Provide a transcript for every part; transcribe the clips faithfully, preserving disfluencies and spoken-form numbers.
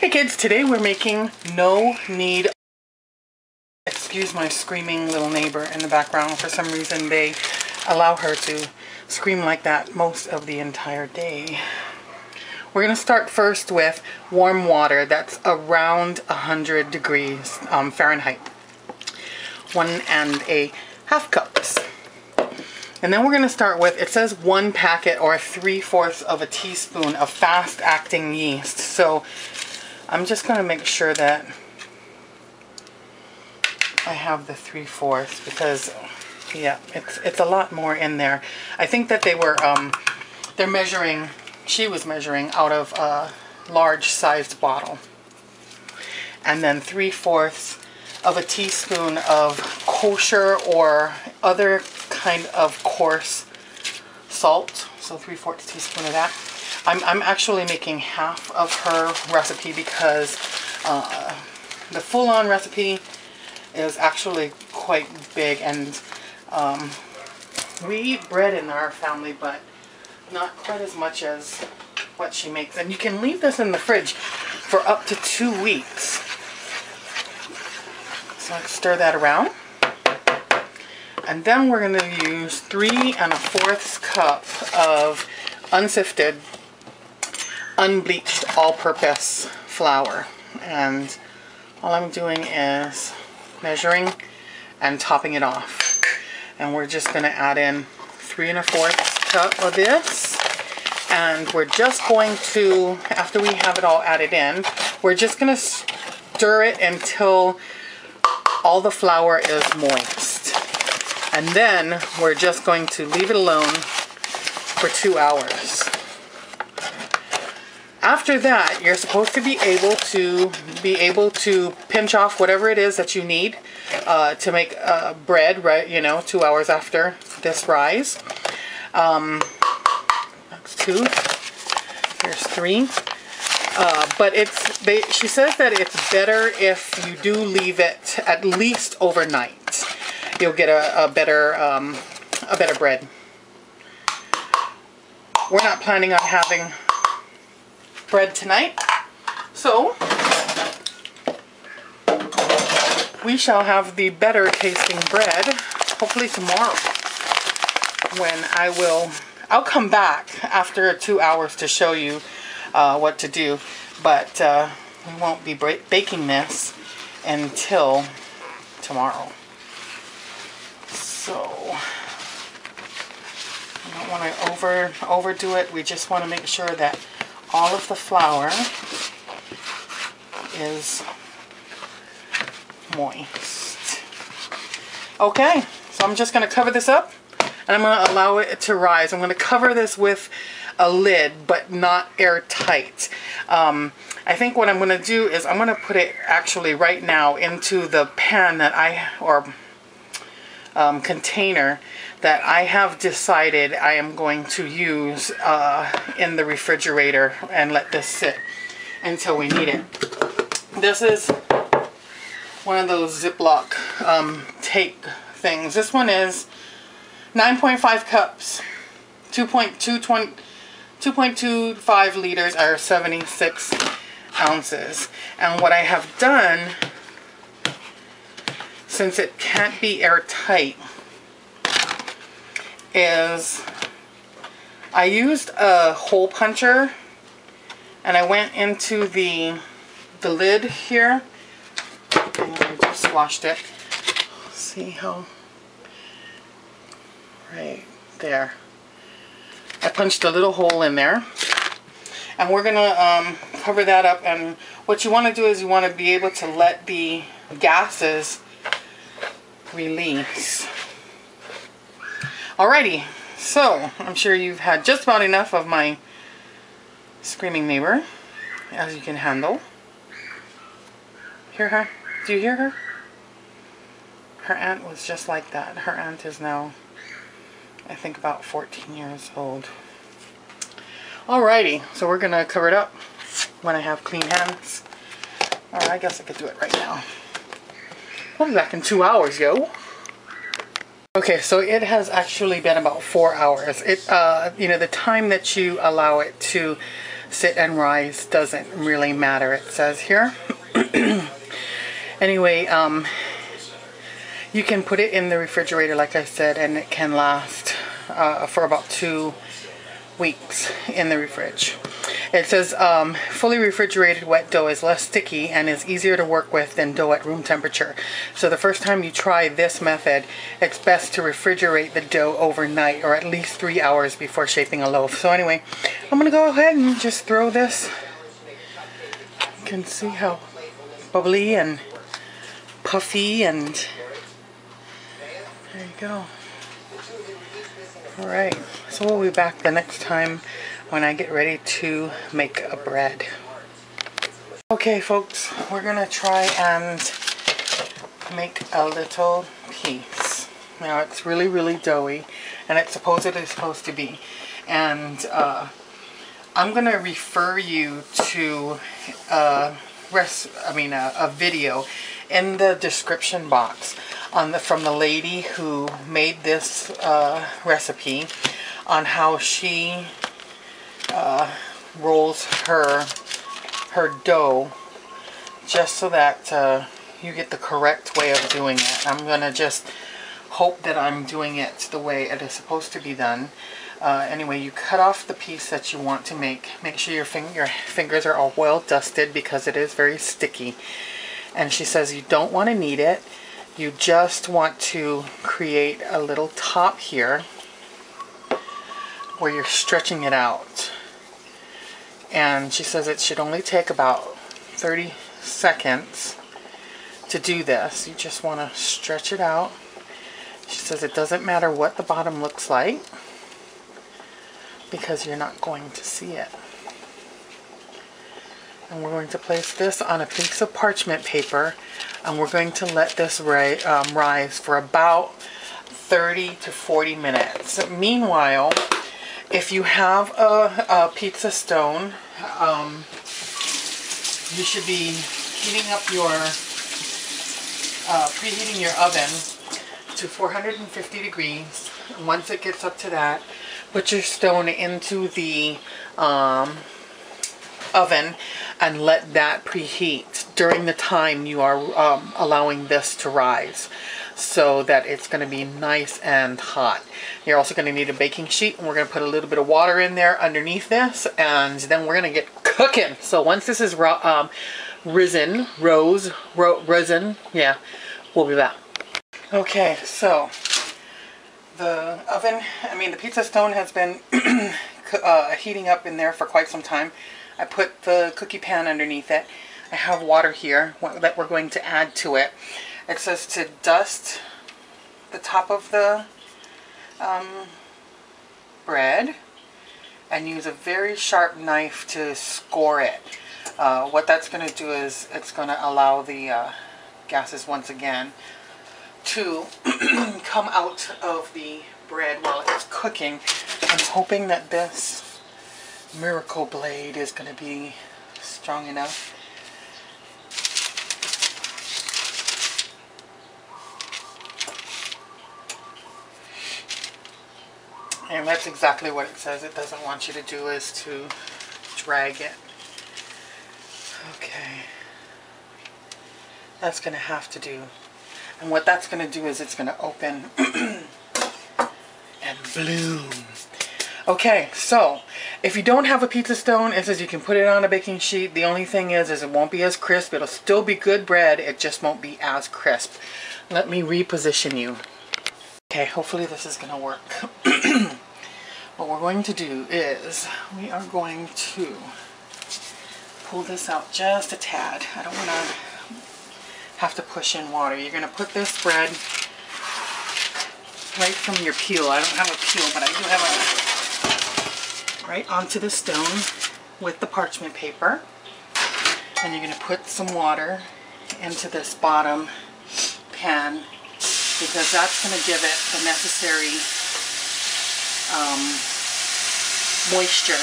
Hey kids, today we're making no knead. Excuse my screaming little neighbor in the background. For some reason they allow her to scream like that most of the entire day. We're going to start first with warm water that's around one hundred degrees um, Fahrenheit. One and a half cups. And then we're going to start with, it says one packet or three-fourths of a teaspoon of fast-acting yeast. So I'm just going to make sure that I have the three-fourths because, yeah, it's it's a lot more in there. I think that they were, um, they're measuring, she was measuring out of a large-sized bottle. And then three-fourths of a teaspoon of kosher or other kind of coarse salt. So three-fourths teaspoon of that. I'm, I'm actually making half of her recipe because uh, the full-on recipe is actually quite big, and um, we eat bread in our family, but not quite as much as what she makes. And you can leave this in the fridge for up to two weeks. So let's stir that around. And then we're going to use three and a fourths cup of unsifted, unbleached, all-purpose flour. And all I'm doing is measuring and topping it off. And we're just going to add in three and a fourths cup of this. And we're just going to, after we have it all added in, we're just going to stir it until all the flour is moist. And then we're just going to leave it alone for two hours. After that, you're supposed to be able to be able to pinch off whatever it is that you need uh, to make uh, bread, right? You know, two hours after this rise. Um, that's two. Here's three. Uh, but it's they, she says that it's better if you do leave it at least overnight. You'll get a, a better um, a better bread. We're not planning on having bread tonight, so we shall have the better tasting bread hopefully tomorrow, when I will I'll come back after two hours to show you uh, what to do, but uh, we won't be baking this until tomorrow. So we don't want to over overdo it. We just want to make sure that all of the flour is moist. Okay, so I'm just going to cover this up and I'm going to allow it to rise. I'm going to cover this with a lid, but not airtight. Um, I think what I'm going to do is I'm going to put it actually right now into the pan that I, or um, container that I have decided I am going to use uh, in the refrigerator and let this sit until we need it. This is one of those Ziploc um, tape things. This one is nine point five cups, two point two five liters, or seventy-six ounces. And what I have done, since it can't be airtight, is I used a hole puncher and I went into the the lid here and I just squashed it. See how, right there. I punched a little hole in there, and we're gonna um, cover that up. And what you want to do is you want to be able to let the gases release. Alrighty, so I'm sure you've had just about enough of my screaming neighbor, as you can handle. Hear her? Do you hear her? Her aunt was just like that. Her aunt is now, I think, about fourteen years old. Alrighty, so we're gonna cover it up when I have clean hands. Or I guess I could do it right now. I'll be back in two hours, yo. Okay, so it has actually been about four hours. It, uh, you know, the time that you allow it to sit and rise doesn't really matter, it says here. Anyway, um, you can put it in the refrigerator, like I said, and it can last uh, for about two weeks in the fridge. It says um, fully refrigerated wet dough is less sticky and is easier to work with than dough at room temperature. So the first time you try this method, it's best to refrigerate the dough overnight or at least three hours before shaping a loaf. So anyway, I'm going to go ahead and just throw this. You can see how bubbly and puffy, and there you go. Alright, so we'll be back the next time when I get ready to make a bread. Okay folks, we're gonna try and make a little piece. Now it's really really doughy, and it's supposedly supposed to be, and uh, I'm gonna refer you to a, res I mean a, a video in the description box on the from the lady who made this uh, recipe, on how she uh, rolls her her dough, just so that uh, you get the correct way of doing it. I'm gonna just hope that I'm doing it the way it is supposed to be done. Uh, anyway, you cut off the piece that you want to make. Make sure your, fing your fingers are all well dusted because it is very sticky. And she says you don't want to knead it. You just want to create a little top here where you're stretching it out. And she says it should only take about thirty seconds to do this. You just want to stretch it out. She says it doesn't matter what the bottom looks like because you're not going to see it. And we're going to place this on a piece of parchment paper, and we're going to let this ri um, rise for about thirty to forty minutes. Meanwhile, if you have a, a pizza stone, um, you should be heating up your, uh, preheating your oven to four hundred fifty degrees. Once it gets up to that, put your stone into the um, oven and let that preheat during the time you are um, allowing this to rise, so that it's going to be nice and hot. You're also going to need a baking sheet, and we're going to put a little bit of water in there underneath this, and then we're going to get cooking. So once this is um, risen, rose, ro risen, yeah, we'll be back. Okay, so the oven, I mean the pizza stone has been uh, heating up in there for quite some time. I put the cookie pan underneath it. I have water here that we're going to add to it. It says to dust the top of the um, bread and use a very sharp knife to score it. Uh, what that's going to do is it's going to allow the uh, gases once again to come out of the bread while it's cooking. I'm hoping that this miracle blade is going to be strong enough. And that's exactly what it says. It doesn't want you to do is to drag it. Okay. That's going to have to do. And what that's going to do is it's going to open and bloom. Okay, so if you don't have a pizza stone, it says you can put it on a baking sheet. The only thing is, is it won't be as crisp. It'll still be good bread. It just won't be as crisp. Let me reposition you. Okay, hopefully this is going to work. What we're going to do is we are going to pull this out just a tad. I don't want to have to push in water. You're going to put this bread right from your peel. I don't have a peel, but I do have a right onto the stone with the parchment paper. And you're going to put some water into this bottom pan, because that's going to give it the necessary um, moisture.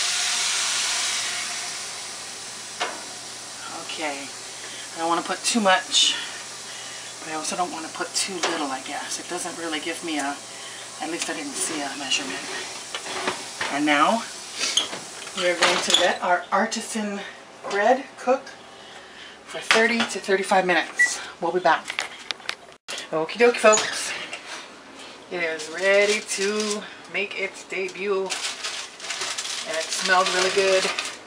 Okay, I don't want to put too much, but I also don't want to put too little, I guess. It doesn't really give me a, at least I didn't see a measurement. And now, We are going to let our artisan bread cook for thirty to thirty-five minutes. We'll be back. Okie dokie, folks. It is ready to make its debut, and it smelled really good.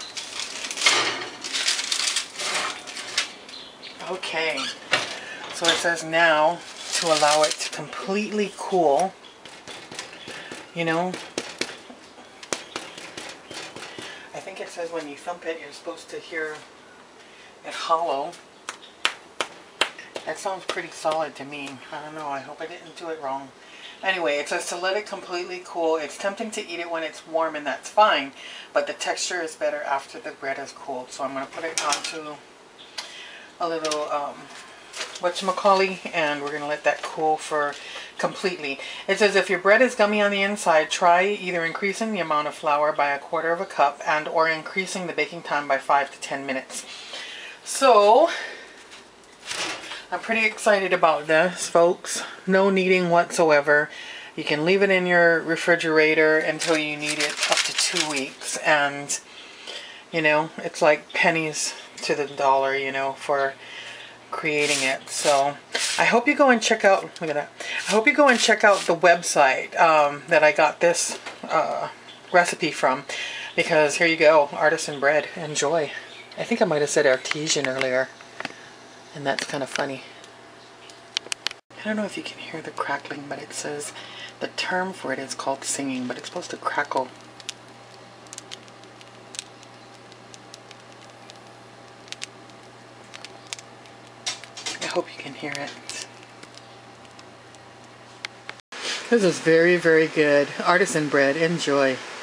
Okay, so it says now to allow it to completely cool. You know, I think it says when you thump it, you're supposed to hear it hollow. That sounds pretty solid to me. I don't know, I hope I didn't do it wrong. Anyway, it says to let it completely cool. It's tempting to eat it when it's warm, and that's fine, but the texture is better after the bread is cooled. So I'm going to put it onto a little um, whatchamacallit, and we're going to let that cool for completely. It says if your bread is gummy on the inside, try either increasing the amount of flour by a quarter of a cup and or increasing the baking time by five to ten minutes. So I'm pretty excited about this, folks. No kneading whatsoever. You can leave it in your refrigerator until you need it up to two weeks. And, you know, it's like pennies to the dollar, you know, for creating it. So I hope you go and check out, look at that. I hope you go and check out the website um, that I got this uh, recipe from. Because here you go, artisan bread. Enjoy. I think I might have said artesian earlier. And that's kind of funny. I don't know if you can hear the crackling, but it says the term for it is called singing, but it's supposed to crackle. I hope you can hear it. This is very, very good. Artisan bread. Enjoy.